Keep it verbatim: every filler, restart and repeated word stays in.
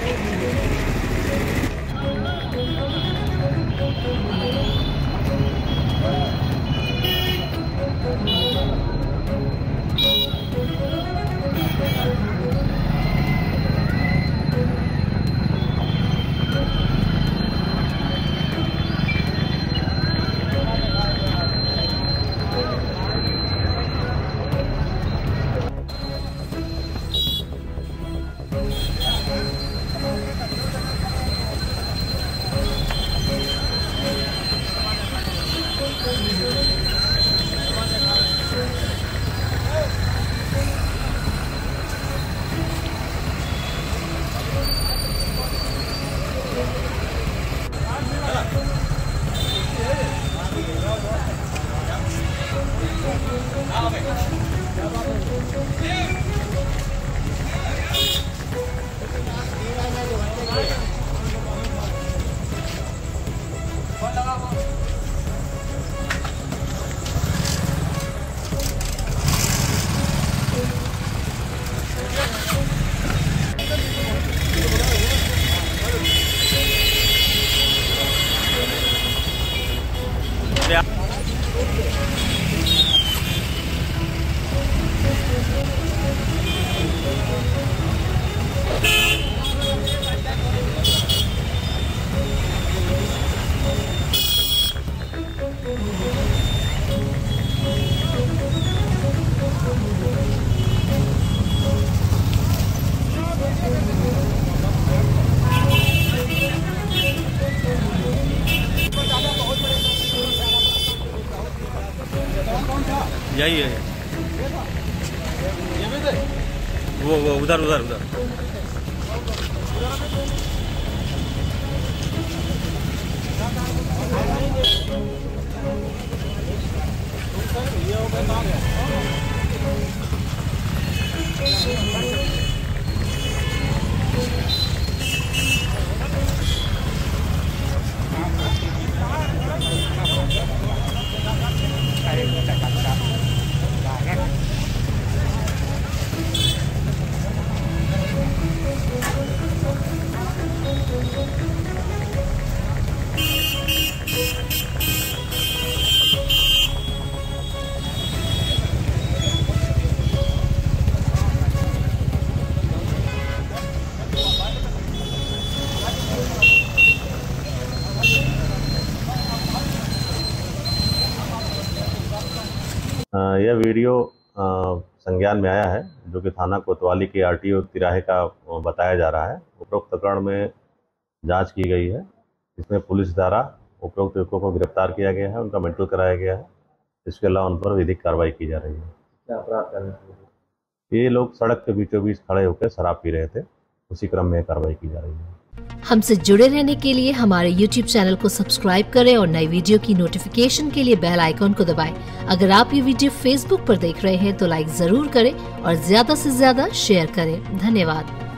यही है वो वो उधर उधर उधर यह वीडियो संज्ञान में आया है जो कि थाना कोतवाली के आरटीओ तिराहे का बताया जा रहा है। उपरोक्त प्रकरण में जांच की गई है। इसमें पुलिस द्वारा उपरोक्त युवकों को गिरफ्तार किया गया है, उनका मेडिकल कराया गया है। इसके अलावा उन पर विधिक कार्रवाई की जा रही है। क्या अपराध करने? ये लोग सड़क के बीचों बीच खड़े होकर शराब पी रहे थे, उसी क्रम में कार्रवाई की जा रही है। हमसे जुड़े रहने के लिए हमारे यूट्यूब चैनल को सब्सक्राइब करें और नई वीडियो की नोटिफिकेशन के लिए बेल आइकॉन को दबाएं। अगर आप ये वीडियो फेसबुक पर देख रहे हैं तो लाइक जरूर करें और ज्यादा से ज्यादा शेयर करें। धन्यवाद।